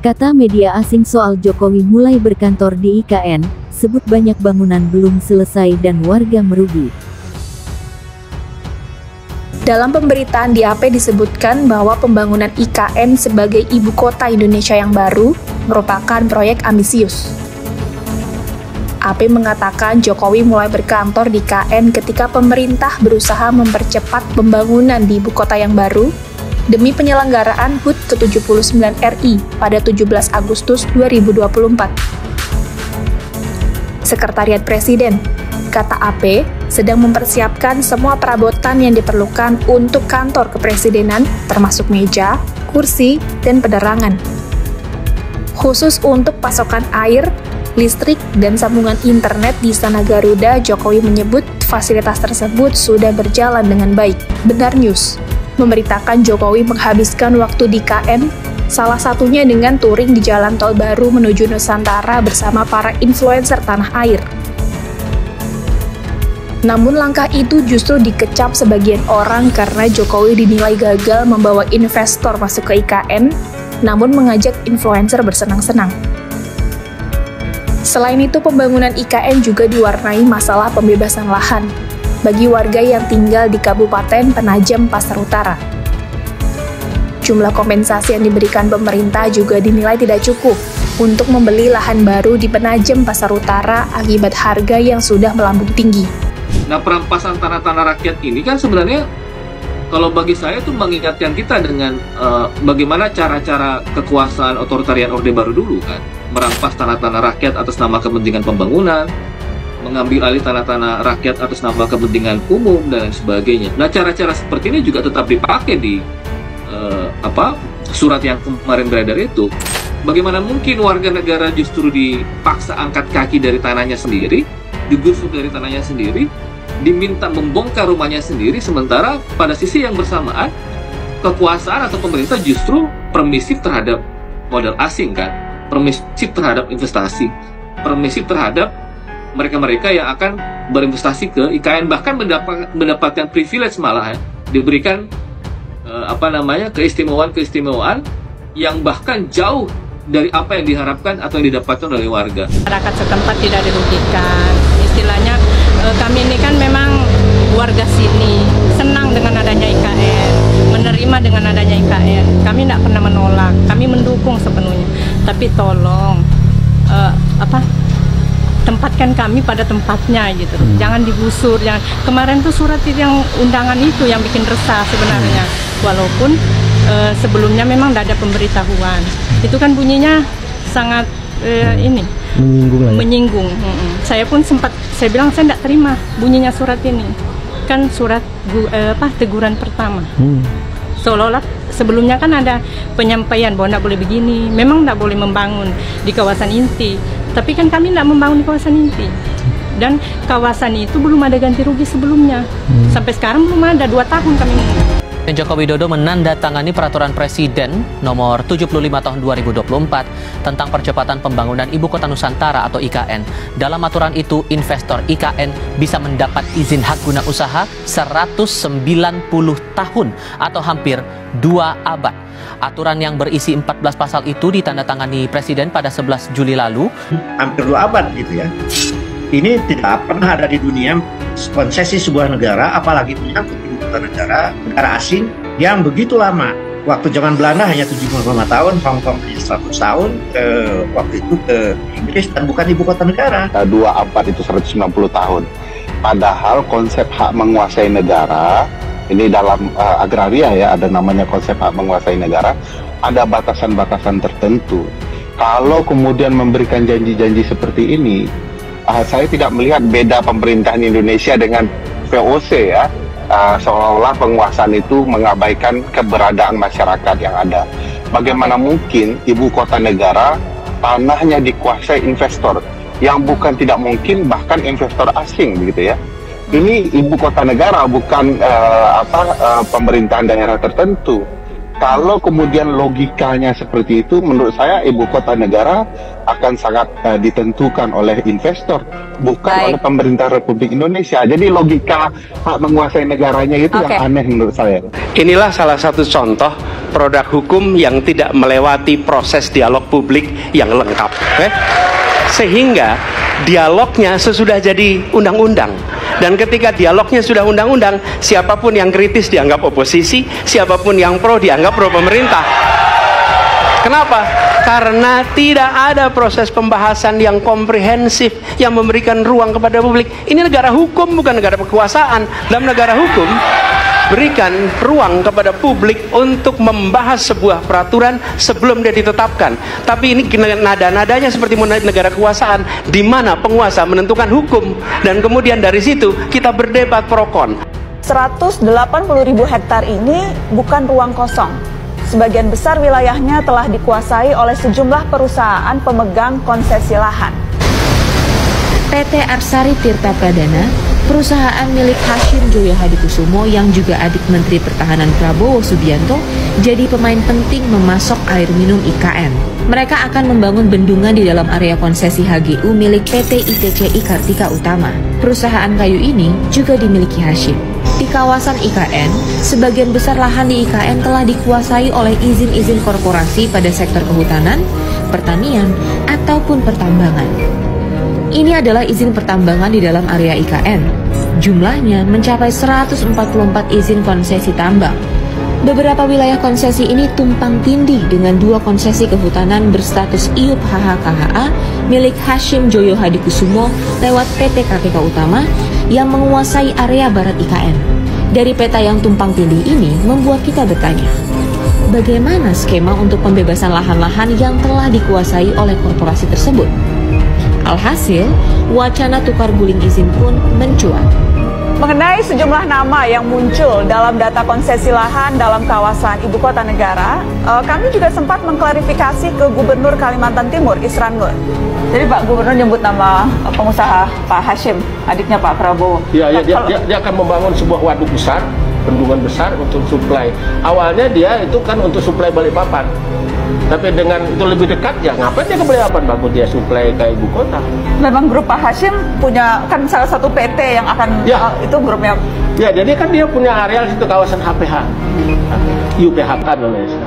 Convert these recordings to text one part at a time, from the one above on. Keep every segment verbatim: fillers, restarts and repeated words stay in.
Kata media asing soal Jokowi mulai berkantor di I K N, sebut banyak bangunan belum selesai dan warga merugi. Dalam pemberitaan di A P disebutkan bahwa pembangunan I K N sebagai ibu kota Indonesia yang baru merupakan proyek ambisius. A P mengatakan Jokowi mulai berkantor di I K N ketika pemerintah berusaha mempercepat pembangunan di ibu kota yang baru demi penyelenggaraan H U T ke tujuh puluh sembilan R I pada tujuh belas Agustus dua ribu dua puluh empat. Sekretariat Presiden, kata A P, sedang mempersiapkan semua perabotan yang diperlukan untuk kantor kepresidenan, termasuk meja, kursi, dan penerangan. Khusus untuk pasokan air, listrik, dan sambungan internet di Istana Garuda, Jokowi menyebut fasilitas tersebut sudah berjalan dengan baik. Benar News memberitakan Jokowi menghabiskan waktu di K N, salah satunya dengan touring di jalan tol baru menuju Nusantara bersama para influencer tanah air. Namun langkah itu justru dikecap sebagian orang karena Jokowi dinilai gagal membawa investor masuk ke I K N, namun mengajak influencer bersenang-senang. Selain itu, pembangunan I K N juga diwarnai masalah pembebasan lahan bagi warga yang tinggal di Kabupaten Penajam Pasar Utara. Jumlah kompensasi yang diberikan pemerintah juga dinilai tidak cukup untuk membeli lahan baru di Penajam Pasar Utara akibat harga yang sudah melambung tinggi. Nah, perampasan tanah-tanah rakyat ini kan sebenarnya kalau bagi saya itu mengingatkan kita dengan uh, bagaimana cara-cara kekuasaan otoritarian Orde Baru dulu kan, merampas tanah-tanah rakyat atas nama kepentingan pembangunan, mengambil alih tanah-tanah rakyat atas nama kepentingan umum dan lain sebagainya. Nah, cara-cara seperti ini juga tetap dipakai di uh, apa surat yang kemarin beredar itu. Bagaimana mungkin warga negara justru dipaksa angkat kaki dari tanahnya sendiri, digusur dari tanahnya sendiri, diminta membongkar rumahnya sendiri, sementara pada sisi yang bersamaan kekuasaan atau pemerintah justru permisif terhadap modal asing kan, permisif terhadap investasi, permisif terhadap mereka-mereka yang akan berinvestasi ke I K N, bahkan mendapat, mendapatkan privilege malah ya, diberikan eh, apa namanya keistimewaan-keistimewaan yang bahkan jauh dari apa yang diharapkan atau yang didapatkan oleh warga. Masyarakat setempat tidak dirugikan. Istilahnya eh, kami ini kan memang warga sini, senang dengan adanya I K N, menerima dengan adanya I K N. Kami tidak pernah menolak, kami mendukung sepenuhnya. Tapi tolong eh, apa? tempatkan kami pada tempatnya gitu, hmm. jangan digusur. Jangan. Kemarin tuh surat yang undangan itu yang bikin resah sebenarnya, walaupun uh, sebelumnya memang tidak ada pemberitahuan. Itu kan bunyinya sangat uh, ini menyinggung lah ya? menyinggung. Hmm. Saya pun sempat saya bilang saya tidak terima bunyinya surat ini, kan surat gu, uh, apa teguran pertama. Hmm. Seolah-olah sebelumnya kan ada penyampaian bahwa tidak boleh begini, memang tidak boleh membangun di kawasan inti. Tapi kan kami tidak membangun di kawasan inti. Dan kawasan itu belum ada ganti rugi sebelumnya. Hmm. Sampai sekarang belum ada, dua tahun kami menunggu. Joko Widodo menandatangani peraturan Presiden nomor tujuh puluh lima tahun dua ribu dua puluh empat tentang percepatan pembangunan Ibu Kota Nusantara atau I K N. Dalam aturan itu, investor I K N bisa mendapat izin hak guna usaha seratus sembilan puluh tahun atau hampir dua abad. Aturan yang berisi empat belas pasal itu ditandatangani Presiden pada sebelas Juli lalu. Hampir dua abad gitu ya. Ini tidak pernah ada di dunia konsesi sebuah negara, apalagi menyangkut ibu kota negara, negara asing yang begitu lama. Waktu zaman Belanda hanya tujuh puluh lima tahun, Hong Kong hanya seratus tahun, ke, waktu itu ke Inggris dan bukan ibu kota negara. Dua abad itu seratus sembilan puluh tahun. Padahal konsep hak menguasai negara, ini dalam uh, agraria ya, ada namanya konsep hak menguasai negara, ada batasan-batasan tertentu. Kalau kemudian memberikan janji-janji seperti ini, uh, saya tidak melihat beda pemerintahan Indonesia dengan V O C ya, uh, seolah-olah penguasaan itu mengabaikan keberadaan masyarakat yang ada. Bagaimana mungkin ibu kota negara tanahnya dikuasai investor, yang bukan tidak mungkin bahkan investor asing begitu ya. Ini ibu kota negara, bukan uh, apa uh, pemerintahan daerah tertentu. Kalau kemudian logikanya seperti itu, menurut saya ibu kota negara akan sangat uh, ditentukan oleh investor, bukan Baik. oleh pemerintah Republik Indonesia. Jadi logika hak menguasai negaranya itu okay. yang aneh menurut saya. Inilah salah satu contoh produk hukum yang tidak melewati proses dialog publik yang lengkap. Okay? Sehingga dialognya sesudah jadi undang-undang. Dan ketika dialognya sudah undang-undang, siapapun yang kritis dianggap oposisi, siapapun yang pro dianggap pro pemerintah. Kenapa? Karena tidak ada proses pembahasan yang komprehensif yang memberikan ruang kepada publik. Ini negara hukum, bukan negara kekuasaan. Dalam negara hukum, berikan ruang kepada publik untuk membahas sebuah peraturan sebelum dia ditetapkan. Tapi ini nada-nadanya seperti negara kekuasaan, di mana penguasa menentukan hukum, dan kemudian dari situ kita berdebat pro kon. seratus delapan puluh ribu hektar ini bukan ruang kosong. Sebagian besar wilayahnya telah dikuasai oleh sejumlah perusahaan pemegang konsesi lahan. P T Arsari Tirta Pradana, perusahaan milik Hashim Joyo Hadikusumo yang juga adik Menteri Pertahanan Prabowo Subianto, jadi pemain penting memasok air minum I K N. Mereka akan membangun bendungan di dalam area konsesi H G U milik P T I T C I Kartika Utama. Perusahaan kayu ini juga dimiliki Hashim. Di kawasan I K N, sebagian besar lahan di I K N telah dikuasai oleh izin-izin korporasi pada sektor kehutanan, pertanian, ataupun pertambangan. Ini adalah izin pertambangan di dalam area I K N. Jumlahnya mencapai seratus empat puluh empat izin konsesi tambang. Beberapa wilayah konsesi ini tumpang tindih dengan dua konsesi kehutanan berstatus I U P H H K H A milik Hashim Joyo Hadikusumo lewat P T Kartika Utama yang menguasai area barat I K N. Dari peta yang tumpang tindih ini membuat kita bertanya, bagaimana skema untuk pembebasan lahan-lahan yang telah dikuasai oleh korporasi tersebut? Alhasil, wacana tukar guling izin pun mencuat. Mengenai sejumlah nama yang muncul dalam data konsesi lahan dalam kawasan ibu kota negara, eh, kami juga sempat mengklarifikasi ke Gubernur Kalimantan Timur, Isran Nur. Jadi Pak Gubernur nyebut nama eh, pengusaha Pak Hashim, adiknya Pak Prabowo. Ya, ya dia, dia, dia akan membangun sebuah waduk besar, bendungan besar untuk suplai. Awalnya dia itu kan untuk suplai Balikpapan. Tapi dengan itu lebih dekat, ya ngapain dia ke Balikpapan? Bagus dia suplai ke ibu kota. Memang grup Pak Hashim punya kan salah satu P T yang akan ya. uh, itu grupnya. Ya, jadi kan dia punya areal situ kawasan H P H, I U P H K Indonesia.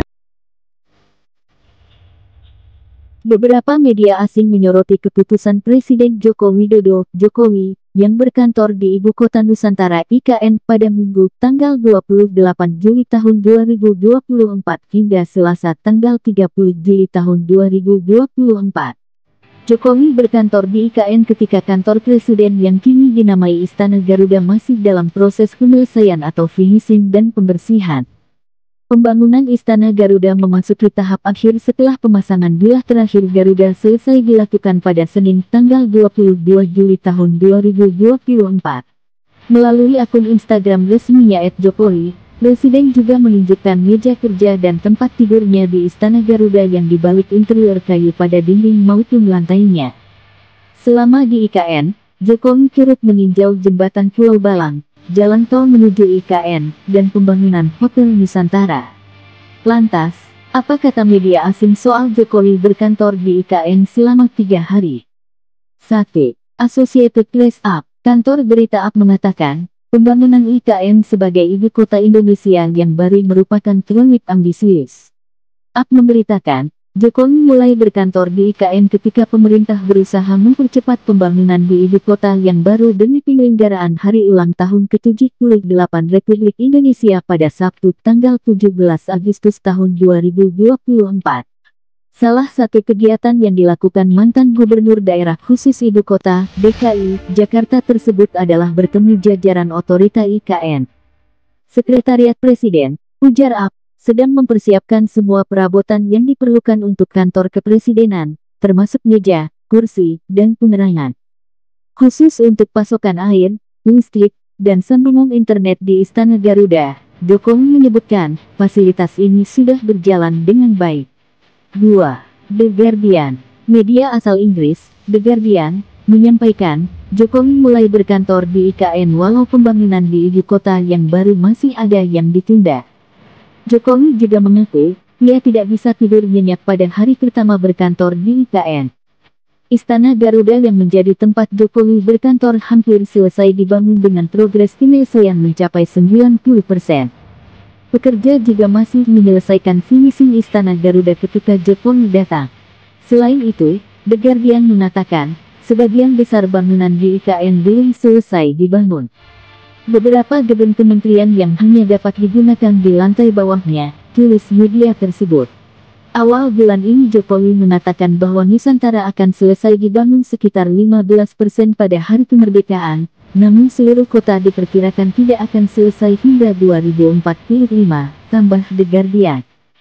Beberapa media asing menyoroti keputusan Presiden Joko Widodo, Jokowi, yang berkantor di Ibu Kota Nusantara I K N pada Minggu tanggal dua puluh delapan Juli tahun dua ribu dua puluh empat hingga Selasa tanggal tiga puluh Juli tahun dua ribu dua puluh empat. Jokowi berkantor di I K N ketika kantor Presiden yang kini dinamai Istana Garuda masih dalam proses penyelesaian atau finishing dan pembersihan. Pembangunan Istana Garuda memasuki tahap akhir setelah pemasangan bilah terakhir Garuda selesai dilakukan pada Senin tanggal dua puluh dua Juli tahun dua ribu dua puluh empat. Melalui akun Instagram resminya et jokowi, Presiden juga menunjukkan meja kerja dan tempat tidurnya di Istana Garuda yang dibalik interior kayu pada dinding maupun lantainya. Selama di I K N, Jokowi turut meninjau jembatan Pulau Balang, jalan tol menuju I K N, dan pembangunan Hotel Nusantara. Lantas, apa kata media asing soal Jokowi berkantor di I K N selama tiga hari? satu. Associated Press Up, kantor berita Up mengatakan, pembangunan I K N sebagai ibu kota Indonesia yang baru merupakan proyek ambisius. Up memberitakan, Jokowi mulai berkantor di I K N ketika pemerintah berusaha mempercepat pembangunan di ibu kota yang baru demi penyelenggaraan Hari Ulang Tahun ke tujuh puluh delapan Republik Indonesia pada Sabtu tanggal tujuh belas Agustus tahun dua ribu dua puluh empat. Salah satu kegiatan yang dilakukan mantan Gubernur Daerah Khusus Ibu Kota D K I Jakarta tersebut adalah bertemu jajaran otorita I K N. Sekretariat Presiden, ujar Up, sedang mempersiapkan semua perabotan yang diperlukan untuk kantor kepresidenan, termasuk meja, kursi, dan penerangan. Khusus untuk pasokan air, listrik, dan sambungan internet di Istana Garuda, Jokowi menyebutkan, fasilitas ini sudah berjalan dengan baik. dua. The Guardian, media asal Inggris, The Guardian, menyampaikan, Jokowi mulai berkantor di I K N walau pembangunan di ibu kota yang baru masih ada yang ditunda. Jokowi juga mengaku, ia tidak bisa tidur nyenyak pada hari pertama berkantor di I K N. Istana Garuda yang menjadi tempat Jokowi berkantor hampir selesai dibangun dengan progres penyelesaian mencapai sembilan puluh persen. Pekerja juga masih menyelesaikan finishing Istana Garuda ketika Jokowi datang. Selain itu, The Guardian mengatakan, sebagian besar bangunan di I K N belum selesai dibangun. Beberapa gedung kementerian yang hanya dapat digunakan di lantai bawahnya, tulis media tersebut. Awal bulan ini Jokowi mengatakan bahwa Nusantara akan selesai dibangun sekitar lima belas persen pada hari kemerdekaan, namun seluruh kota diperkirakan tidak akan selesai hingga dua ribu empat puluh lima, tambah The Guardian.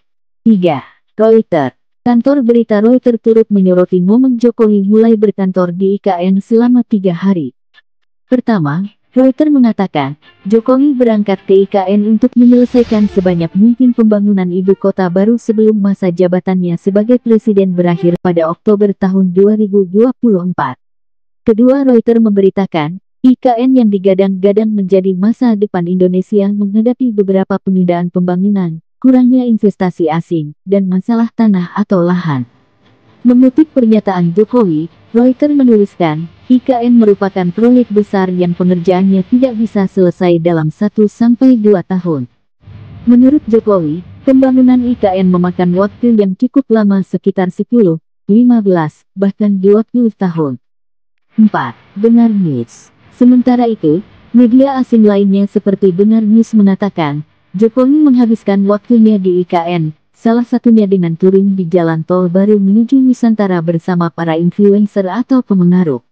tiga. Reuters. Kantor berita Reuters turut menyoroti momen Jokowi mulai berkantor di I K N selama tiga hari. Pertama, Reuters mengatakan, Jokowi berangkat ke I K N untuk menyelesaikan sebanyak mungkin pembangunan ibu kota baru sebelum masa jabatannya sebagai presiden berakhir pada Oktober tahun dua ribu dua puluh empat. Kedua, Reuters memberitakan, I K N yang digadang-gadang menjadi masa depan Indonesia menghadapi beberapa penundaan pembangunan, kurangnya investasi asing, dan masalah tanah atau lahan. Mengutip pernyataan Jokowi, Reuters menuliskan, I K N merupakan proyek besar yang pengerjaannya tidak bisa selesai dalam satu sampai dua tahun. Menurut Jokowi, pembangunan I K N memakan waktu yang cukup lama sekitar sepuluh, lima belas, bahkan dua puluh tahun. empat. Benar News. Sementara itu, media asing lainnya seperti Benar News mengatakan, Jokowi menghabiskan waktunya di I K N, salah satunya dengan touring di jalan tol baru menuju Nusantara bersama para influencer atau pemengaruh.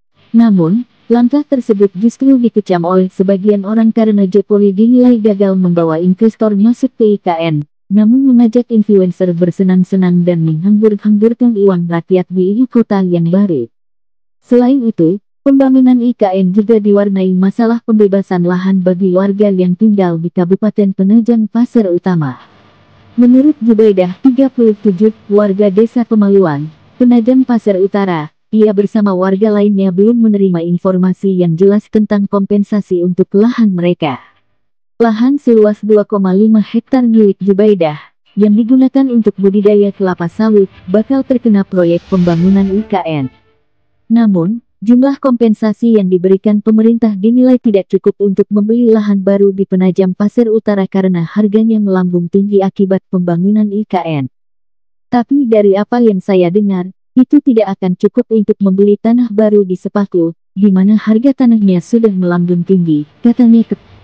Namun, langkah tersebut justru dikecam oleh sebagian orang karena Jokowi dinilai gagal membawa investor masuk ke I K N, namun mengajak influencer bersenang-senang dan menghambur-hamburkan uang rakyat di ibu kota yang baru. Selain itu, pembangunan I K N juga diwarnai masalah pembebasan lahan bagi warga yang tinggal di Kabupaten Penajam Pasir Utama. Menurut Jubaidah, tiga puluh tujuh, warga desa Pemaluan, Penajam Pasir Utara, ia bersama warga lainnya belum menerima informasi yang jelas tentang kompensasi untuk lahan mereka. Lahan seluas dua koma lima hektar milik Jubaidah, yang digunakan untuk budidaya kelapa sawit, bakal terkena proyek pembangunan I K N. Namun, jumlah kompensasi yang diberikan pemerintah dinilai tidak cukup untuk membeli lahan baru di Penajam Pasir Utara karena harganya melambung tinggi akibat pembangunan I K N. Tapi dari apa yang saya dengar, itu tidak akan cukup untuk membeli tanah baru di Sepaku, di mana harga tanahnya sudah melambung tinggi, katanya.